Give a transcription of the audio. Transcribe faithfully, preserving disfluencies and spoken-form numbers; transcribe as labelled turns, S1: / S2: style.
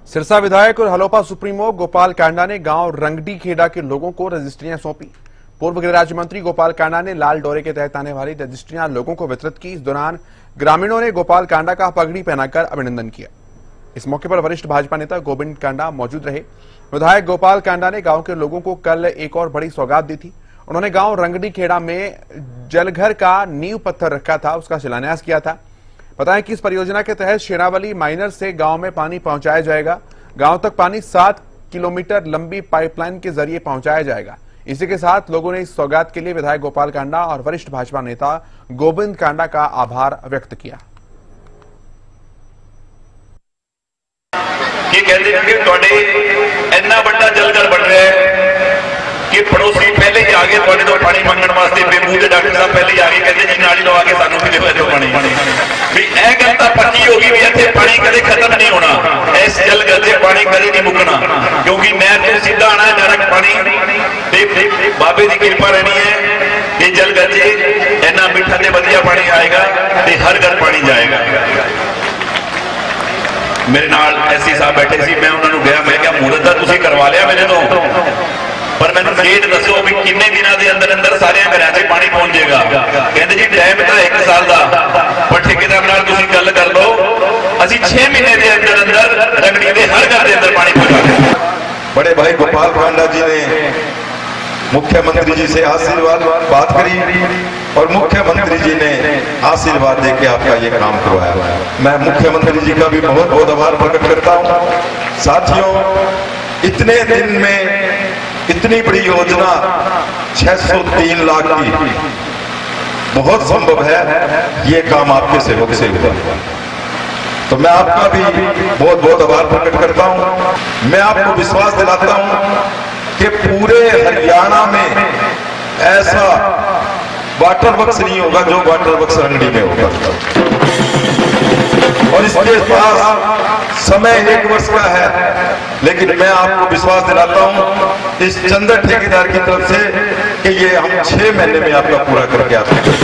S1: सिरसा विधायक और हलोपा सुप्रीमो गोपाल कांडा ने गांव रंगडी खेड़ा के लोगों को रजिस्ट्रियां सौंपी। पूर्व गृह राज्य मंत्री गोपाल कांडा ने लाल डोरे के तहत आने वाली रजिस्ट्रियां लोगों को वितरित की। इस दौरान ग्रामीणों ने गोपाल कांडा का पगड़ी पहनाकर अभिनंदन किया। इस मौके पर वरिष्ठ भाजपा नेता गोविंद कांडा मौजूद रहे। विधायक गोपाल कांडा ने गांव के लोगों को कल एक और बड़ी सौगात दी थी। उन्होंने गांव रंगडी खेड़ा में जलघर का नींव पत्थर रखा था, उसका शिलान्यास किया था। बताएं कि इस परियोजना के तहत शेरावली माइनर से गांव में पानी पहुंचाया जाएगा। गांव तक पानी सात किलोमीटर लंबी पाइपलाइन के जरिए पहुंचाया जाएगा। इसी के साथ लोगों ने इस सौगात के लिए विधायक गोपाल कांडा और वरिष्ठ भाजपा नेता गोविंद कांडा का आभार व्यक्त किया।
S2: कि कहते हैं कि थोड़े इतना बड़ा जलघर बन रहा है कि पड़ोसी पहले ही आगे थोड़े तो पानी मंगण वास्ते बेबू के डॉक्टर साहब पहले ही आगे कहते जी नाली लो आगे सानू भी दे दो पानी भी ए गल तां पक्की होगी भी इत्थे पानी कदे खत्म नहीं होना। इस जलघर से पानी कदे नहीं मुकना क्योंकि नहर तो सीधा आना है डायरेक्ट पानी ते बाबे की कृपा रहनी है। ये जलघर से इतना मिठा ते वधिया पानी आएगा ते हर घर पानी जाएगा। मेरे नाल एससी साहब बैठे सी, मैं उन्होंने गया, मैं क्या मुहूर्त दा तुसीं करवा लिया मेरे तो, पर मैंने डेट दसो भी किन्ने दिनों के अंदर अंदर सारे घरों से पानी पहुंच जाएगा। कहते जी टाइम तो एक साल का, पर ठेकेदार नाल तुसीं गल कर लो, असीं छह महीने के अंदर अंदर रंगड़ी के हर घर के अंदर पानी पहुंचा देंगे।
S3: बड़े भाई गोपाल कांडा जी ने मुख्यमंत्री जी से आशीर्वाद बात करी और मुख्यमंत्री जी ने आशीर्वाद देके आपका ये काम करवाया। मैं मुख्यमंत्री जी का भी बहुत बहुत आभार प्रकट करता हूँ। साथियों, इतने दिन में इतनी बड़ी योजना छह सौ तीन लाख की बहुत संभव है, ये काम आपके सेवक से हुआ। तो मैं आपका भी बहुत बहुत आभार प्रकट करता हूँ। मैं आपको विश्वास दिलाता हूँ कि पूरे हरियाणा में ऐसा वाटर वर्क्स नहीं होगा जो वाटर वर्क्स रंगड़ी में होगा। और इसके पास समय एक वर्ष का है, लेकिन मैं आपको विश्वास दिलाता हूं इस चंद्र ठेकेदार की तरफ से कि ये हम छह महीने में आपका पूरा करके आते हैं।